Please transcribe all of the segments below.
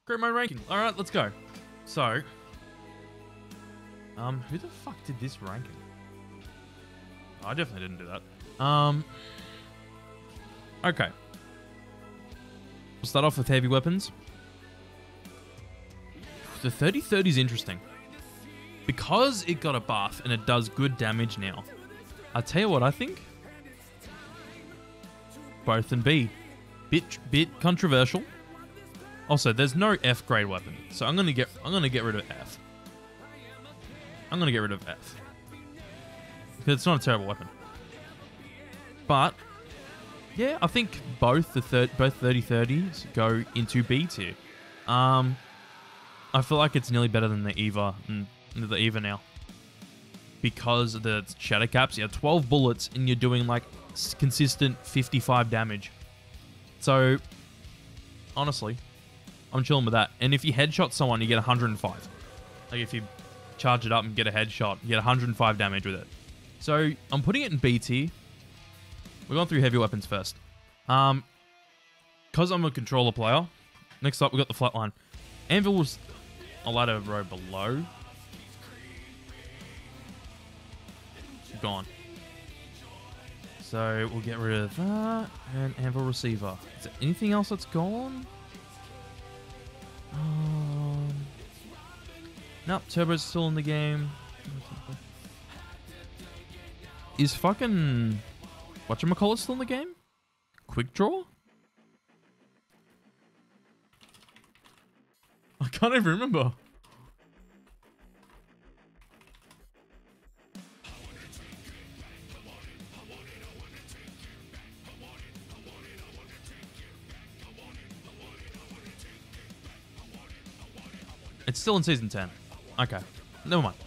upgrade my ranking. All right, let's go. So, who the fuck did this ranking? I definitely didn't do that. Okay. We'll start off with heavy weapons. The 3030 is interesting. Because it got a buff and it does good damage now. I'll tell you what I think. Both and B. Bit controversial. Also, there's no F grade weapon. So I'm gonna get rid of F. I'm gonna get rid of F. Because it's not a terrible weapon. But yeah, I think both 3030s go into B tier. I feel like it's nearly better than the Eva and the Eva now. Because of the shatter caps, you have 12 bullets and you're doing like consistent 55 damage. So honestly, I'm chilling with that. And if you headshot someone, you get 105. Like if you charge it up and get a headshot, you get 105 damage with it. So I'm putting it in B tier. We're going through heavy weapons first. Because I'm a controller player, next up we got the flatline. Anvil was a ladder row below. Gone. So we'll get rid of that. And Anvil receiver. Is there anything else that's gone? Nope, Turbo's still in the game. Is fucking whatchamacallit still in the game? Quick draw? I can't even remember. It's still in Season 10. Okay. Never mind.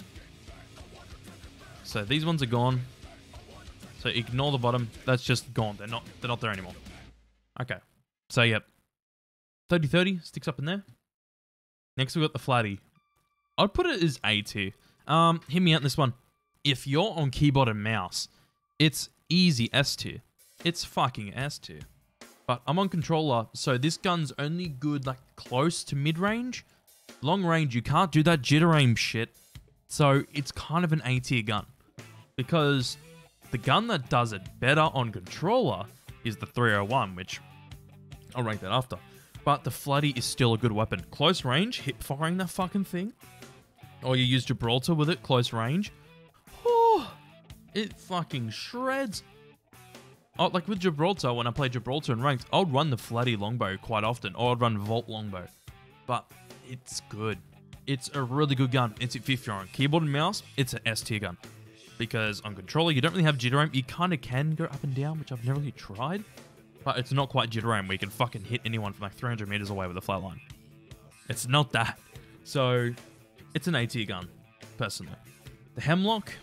So these ones are gone. So ignore the bottom. That's just gone. They're not there anymore. Okay. So yep. 3030 sticks up in there. Next we got the flatty. I'd put it as A tier. Hear me out in this one. If you're on keyboard and mouse, it's easy S tier. It's fucking S tier. But I'm on controller, so this gun's only good like close to mid-range. Long range, you can't do that jitter aim shit. So it's kind of an A tier gun. Because the gun that does it better on controller is the 301, which I'll rank that after. But the Floody is still a good weapon. Close range, hip firing that fucking thing. Or you use Gibraltar with it, close range. Oh, it fucking shreds. Oh, like with Gibraltar, when I play Gibraltar in ranked, I would run the Floody longbow quite often. Or I'd run Volt longbow. But it's good. It's a really good gun. It's if you're on keyboard and mouse, it's an S tier gun. Because on controller, you don't really have jitter aim. You kind of can go up and down, which I've never really tried. But it's not quite jitter aim where you can fucking hit anyone from like 300 meters away with a flatline. It's not that. So, it's an A tier gun, personally. The Hemlock,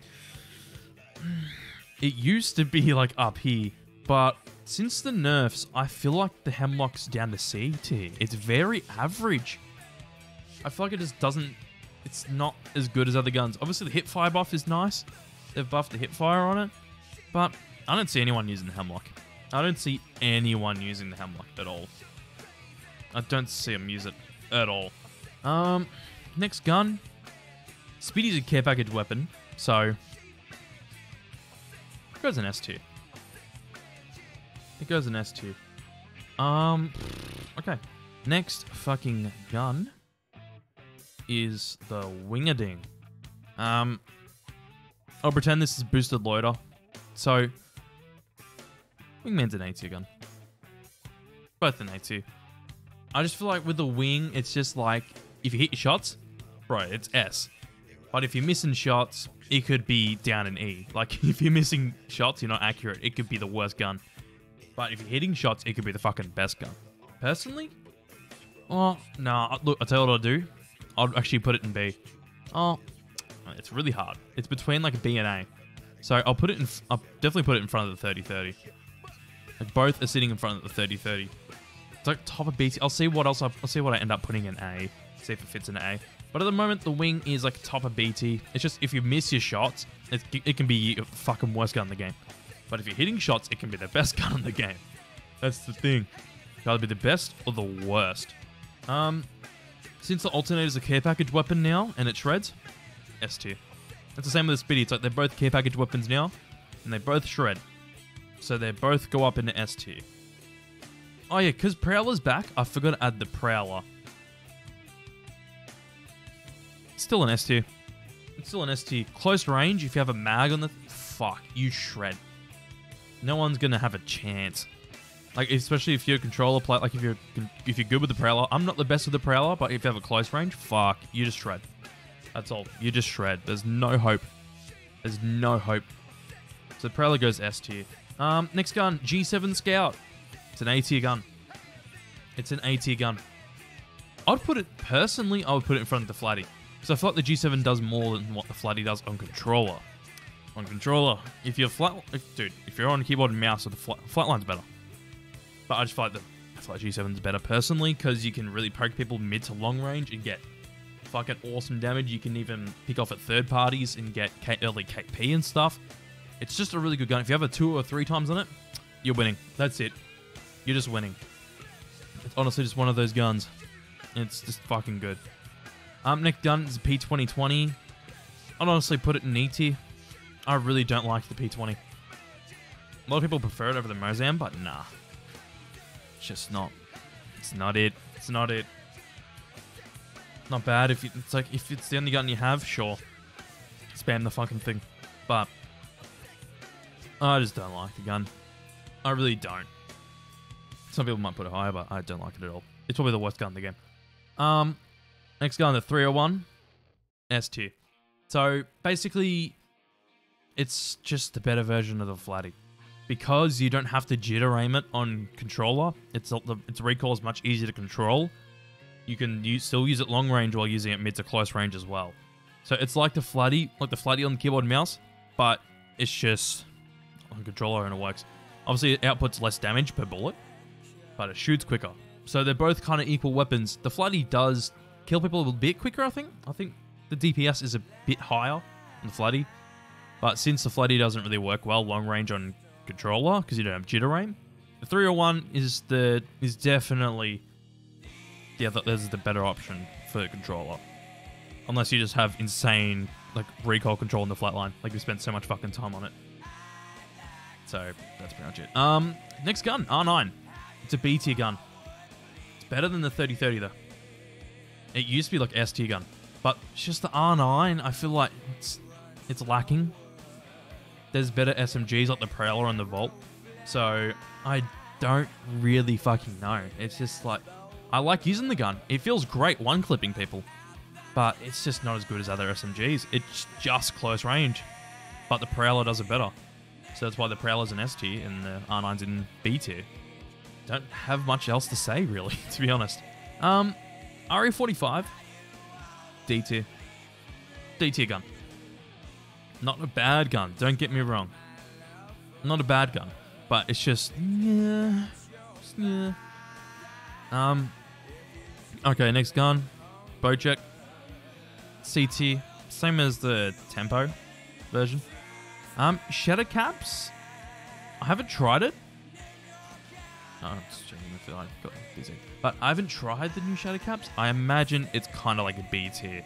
it used to be like up here. But since the nerfs, I feel like the Hemlock's down to C tier. It's very average. I feel like it just doesn't... It's not as good as other guns. Obviously, the hip fire buff is nice. They've buffed the hip fire on it. But I don't see anyone using the Hemlock. I don't see anyone using the Hemlock at all. I don't see them use it at all. Next gun. Speedy's a care package weapon. So, it goes in S tier. It goes in S tier. Okay. Next fucking gun is the Wingerding. I'll pretend this is boosted loader. So, Wingman's an A tier gun. Both an A tier. I just feel like with the wing, it's just like, if you hit your shots, bro, it's S. But if you're missing shots, it could be down in E. Like, if you're missing shots, you're not accurate, it could be the worst gun. But if you're hitting shots, it could be the fucking best gun. Personally? Oh, nah, look, I'll tell you what I'll do. I'll actually put it in B. Oh, it's really hard. It's between like B and A. So I'll definitely put it in front of the 3030. Like both are sitting in front of the 3030. It's like top of B. I'll see what else. I'll see what I end up putting in A. See if it fits in A. But at the moment, the wing is like top of BT. It's just if you miss your shots, it can be a fucking worst gun in the game. But if you're hitting shots, it can be the best gun in the game. That's the thing. It'll either be the best or the worst. Since the alternator is a care package weapon now and it shreds, S tier. It's the same with the Speedy. It's like they're both care package weapons now and they both shred. So they both go up into S tier. Oh yeah, because Prowler's back, I forgot to add the Prowler. Still an S tier. It's still an S tier. Close range, if you have a mag on the... Fuck, you shred. No one's going to have a chance. Like, especially if you're a controller player, like if you're good with the Prowler. I'm not the best with the Prowler, but if you have a close range, fuck, you just shred. That's all. You just shred. There's no hope. There's no hope. So Prowler goes S tier. Next gun, G7 Scout. It's an A tier gun. It's an A tier gun. I'd put it, personally, I would put it in front of the Flatty. Because I feel like the G7 does more than what the Flatty does on controller. On controller, if you're if you're on keyboard and mouse, the Flatline's better. But I just feel like G7's better personally because you can really poke people mid to long range and get fucking awesome damage. You can even pick off at third parties and get early KP and stuff. It's just a really good gun. If you have a 2 or 3 times on it, you're winning. That's it. You're just winning. It's honestly just one of those guns. It's just fucking good. Next gun is a P2020. I'd honestly put it in E tier. I really don't like the P20. A lot of people prefer it over the Mozam, but nah. It's just not. It's not it. It's not it. Not bad. It's like, if it's the only gun you have, sure. Spam the fucking thing. But I just don't like the gun. I really don't. Some people might put it higher, but I don't like it at all. It's probably the worst gun in the game. Next gun, the 301. S tier. So basically, it's just a better version of the Flatty. Because you don't have to jitter aim it on controller, its recoil is much easier to control. You can still use it long range while using it mid to close range as well. So it's like the Flatty on the keyboard and mouse, but it's just on controller and it works. Obviously, it outputs less damage per bullet, but it shoots quicker. So they're both kind of equal weapons. The Flatty does kill people a bit quicker, I think. I think the DPS is a bit higher than the Flatty. But since the Flatty doesn't really work well long range on controller because you don't have jitter aim, the 301 is definitely there's the better option for the controller. Unless you just have insane like recoil control in the flatline, like you spent so much fucking time on it. So that's pretty much it. Next gun, R9. It's a B tier gun. It's better than the 3030 though. It used to be like S tier gun, but it's just the R9. I feel like it's lacking. There's better SMGs like the Prowler and the Volt. So I don't really fucking know. It's just like, I like using the gun. It feels great one-clipping people. But it's just not as good as other SMGs. It's just close range. But the Prowler does it better. So that's why the Prowler's in S tier and the R9's in B tier. Don't have much else to say, really, to be honest. RE45. D tier. D tier gun. Not a bad gun, don't get me wrong. Not a bad gun, but it's just, yeah. Okay, next gun, Bocek, CT, same as the Tempo version. Shadow Caps, I haven't tried it. Oh, I'm just checking if I got busy. But I haven't tried the new Shadow Caps. I imagine it's kind of like a B tier.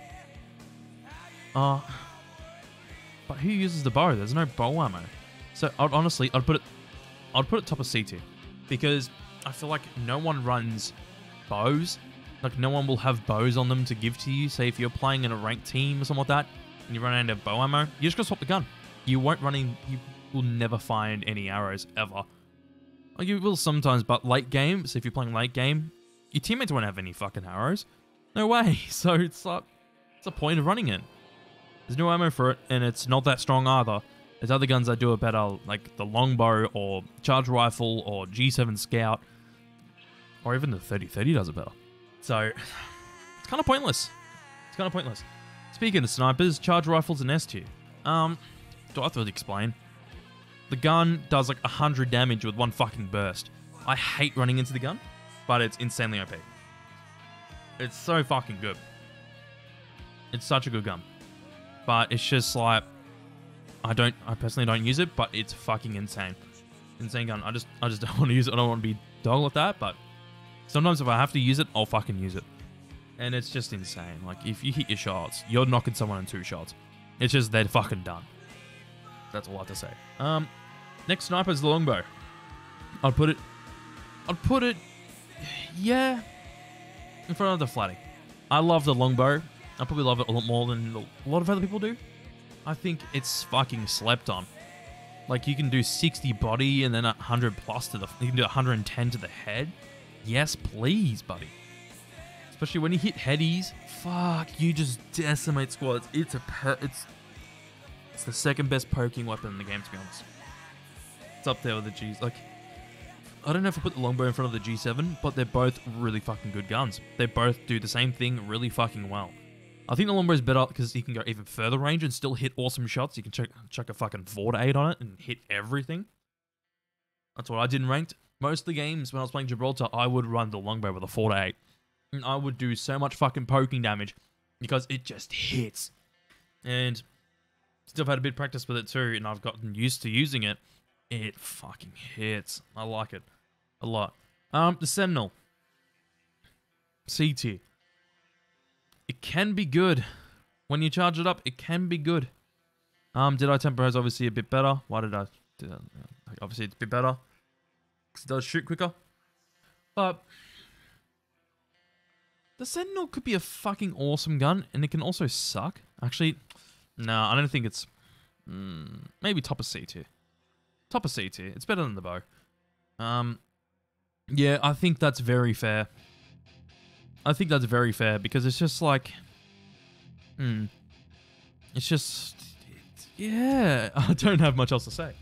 But who uses the bow? There's no bow ammo. So I'd put it top of C tier. Because I feel like no one runs bows. Like no one will have bows on them to give to you. Say if you're playing in a ranked team or something like that, and you run out of bow ammo, you just gotta swap the gun. You will never find any arrows ever. Like you will sometimes, but late game, so if you're playing late game, your teammates won't have any fucking arrows. No way. So it's like, what's the point of running it? There's no ammo for it, and it's not that strong either. There's other guns that do it better, like the longbow, or charge rifle, or G7 Scout, or even the 3030 does it better. So, it's kind of pointless. It's kind of pointless. Speaking of snipers, charge rifles and S tier. Do I have to explain? The gun does like 100 damage with one fucking burst. I hate running into the gun, but it's insanely OP. It's so fucking good. It's such a good gun. But it's just like, I personally don't use it, but it's fucking insane. Insane gun. I just don't want to use it. I don't want to be dog like that, but Sometimes if I have to use it, I'll fucking use it. And it's just insane. Like, if you hit your shots, you're knocking someone in 2 shots. It's just, they're fucking done. That's all I have to say. Next sniper is the longbow. I'd put it, yeah, in front of the flatty. I love the longbow. I probably love it a lot more than a lot of other people do. I think it's fucking slept on. Like, you can do 60 body and then 100 plus to the... You can do 110 to the head. Yes, please, buddy. Especially when you hit headies. Fuck, you just decimate squads. It's the second best poking weapon in the game, to be honest. It's up there with the G's. Like, I don't know if I put the longbow in front of the G7, but they're both really fucking good guns. They both do the same thing really fucking well. I think the longbow is better because you can go even further range and still hit awesome shots. You can chuck a fucking 4 to 8 on it and hit everything. That's what I did in ranked. Most of the games when I was playing Gibraltar, I would run the longbow with a 4 to 8. And I would do so much fucking poking damage because it just hits. And still had a bit of practice with it too, and I've gotten used to using it. It fucking hits. I like it a lot. The Sentinel. C tier. It can be good. When you charge it up, it can be good. Did I temporize obviously a bit better? Why did I do that? Obviously it's a bit better. Because it does shoot quicker. But the Sentinel could be a fucking awesome gun, and it can also suck. Actually, no, I don't think it's... maybe top of C tier. Top of C tier. It's better than the bow. Yeah, I think that's very fair. I think that's very fair because it's just like... It's just... yeah, I don't have much else to say.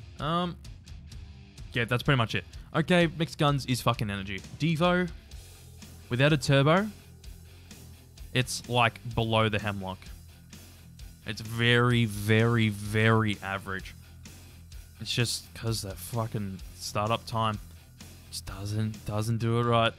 Yeah, that's pretty much it. Okay, mixed guns is fucking energy. Devo, without a turbo, it's like below the Hemlock. It's very, very, very average. It's just because that fucking startup time just doesn't do it right.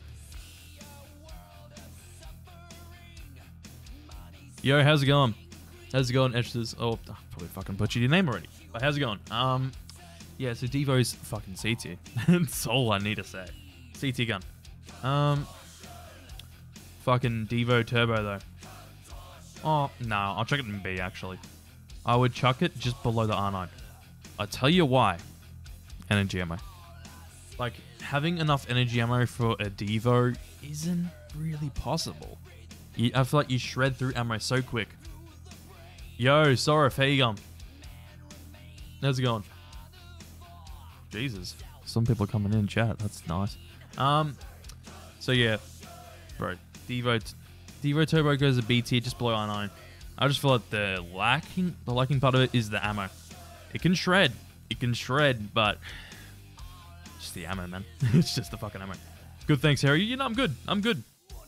Yo, how's it going? How's it going, Eshters? Oh, I probably fucking butchered your name already. But how's it going? Yeah, so Devo's fucking C tier. That's all I need to say. C tier gun. Fucking Devo Turbo though. Oh, no, I'll chuck it in B actually. I would chuck it just below the R9. I'll tell you why. Energy ammo. Like, having enough energy ammo for a Devo isn't really possible. I feel like you shred through ammo so quick. Yo, Sorif, how you going? How's it going? Jesus. Some people coming in chat. That's nice. So yeah. Bro, Devo Turbo goes to B tier, just below R9. I just feel like the lacking part of it is the ammo. It can shred. It can shred, but just the ammo, man. It's just the fucking ammo. Good, thanks, Harry. You know, I'm good. I'm good.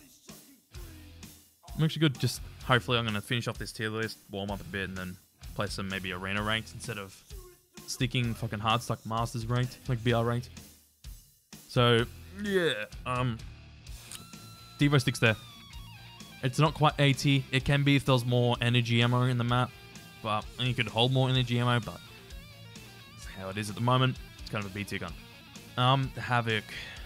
I'm actually good. Just hopefully I'm going to finish off this tier list, warm up a bit, and then play some maybe arena ranked instead of sticking fucking hard stuck masters ranked, like BR ranked. So, yeah. Devo sticks there. It's not quite A tier. It can be if there's more energy ammo in the map, but and you could hold more energy ammo, but that's how it is at the moment. It's kind of a B tier gun. The Havoc.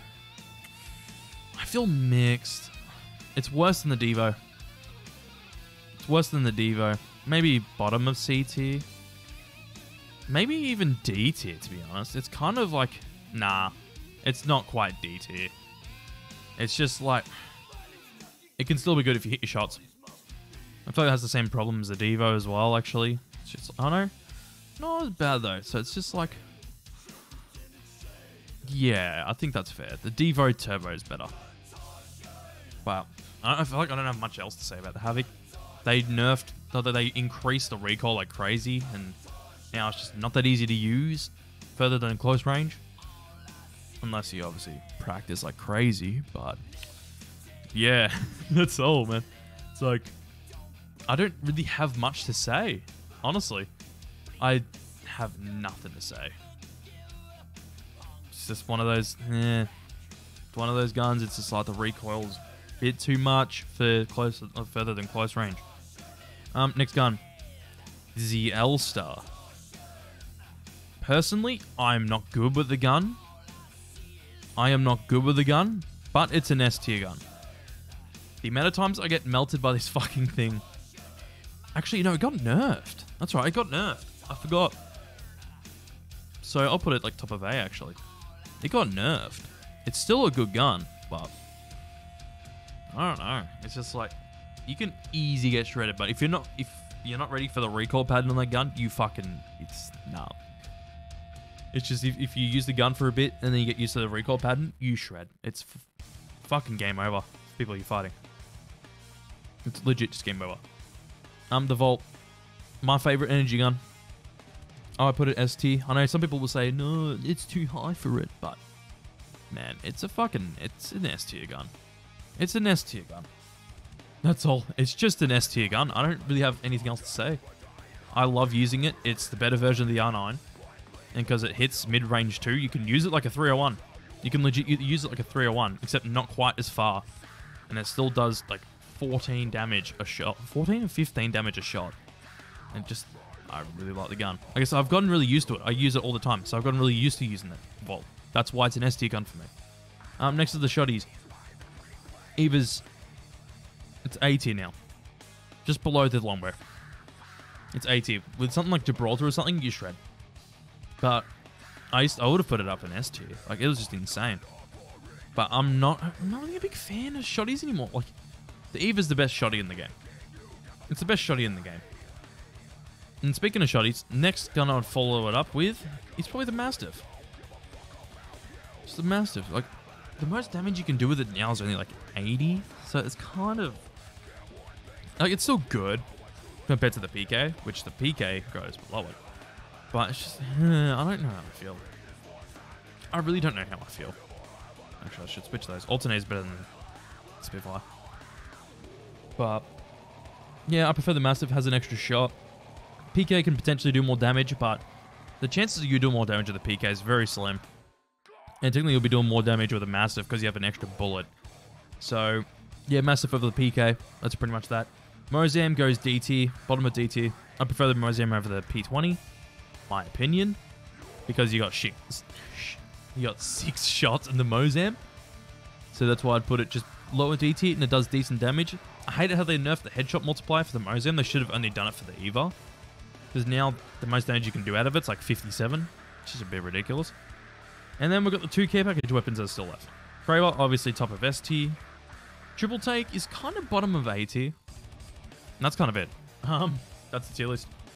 I feel mixed. It's worse than the Devo. It's worse than the Devo. Maybe bottom of C tier. Maybe even D tier, to be honest. It's kind of like... nah. It's not quite D tier. It's just like... it can still be good if you hit your shots. I feel like it has the same problem as the Devo as well, actually. It's just... oh no. Not as bad, though. So it's just like... yeah, I think that's fair. The Devo Turbo is better. Wow. I feel like I don't have much else to say about the Havoc. They nerfed... they increased the recoil like crazy, and now it's just not that easy to use further than close range. Unless you obviously practice like crazy, but... yeah, that's all, man. It's like... I don't really have much to say, honestly. I have nothing to say. It's just one of those... it's one of those guns, it's just like the recoil's a bit too much for further than close range. Next gun. The L-Star. Personally, I'm not good with the gun. I am not good with the gun, but it's an S tier gun. The amount of times I get melted by this fucking thing. Actually, no, it got nerfed. That's right, it got nerfed. I forgot. So I'll put it like top of A, actually. It got nerfed. It's still a good gun, but I don't know. It's just like, you can easy get shredded, but if you're not ready for the recoil pattern on that gun, it's nah. It's just if you use the gun for a bit and then you get used to the recoil pattern, you shred. It's fucking game over. People you're fighting. It's legit just game over. The Volt, my favorite energy gun. I put it S tier. I know some people will say, no, it's too high for it, but man, it's an S tier gun. It's an S tier gun. That's all. It's just an S tier gun. I don't really have anything else to say. I love using it. It's the better version of the R9. And because it hits mid-range too, you can use it like a 301. You can legit use it like a 301, except not quite as far. And it still does like 14 damage a shot. 14 or 15 damage a shot. And just, I really like the gun. I guess I've gotten really used to it. I use it all the time, so I've gotten really used to using it. Well, that's why it's an S tier gun for me. Next to the shotties. Eva's, it's A tier now. Just below the longbow. It's A tier. With something like Gibraltar or something, you shred. But I would have put it up in S tier. Like, it was just insane. But I'm not really a big fan of shotties anymore. Like, the Eva's the best shotty in the game. It's the best shotty in the game. And speaking of shotties, next gun I'd follow it up with is probably the Mastiff. Just the Mastiff. Like, the most damage you can do with it now is only like 80. So it's kind of, like, it's still good compared to the PK, which the PK goes below it. But it's just, I don't know how I feel. I really don't know how I feel. Actually, I should switch those. Alternate is better than Spitfire. But yeah, I prefer the Mastiff. Has an extra shot. PK can potentially do more damage, but the chances of you doing more damage with the PK is very slim. And technically you'll be doing more damage with a Mastiff because you have an extra bullet. So yeah, Mastiff over the PK. That's pretty much that. Mozam goes D tier, bottom of D tier. I prefer the Mozam over the P20, my opinion, because you got you got 6 shots in the Mozam. So that's why I'd put it just lower D tier, and it does decent damage. I hate how they nerfed the headshot multiplier for the Mozam. They should have only done it for the Eva. Because now the most damage you can do out of it's like 57, which is a bit ridiculous. And then we've got the 2 care package weapons that are still left. Kraber, obviously top of S tier. Triple Take is kind of bottom of A tier. And that's kind of it. That's the tier list.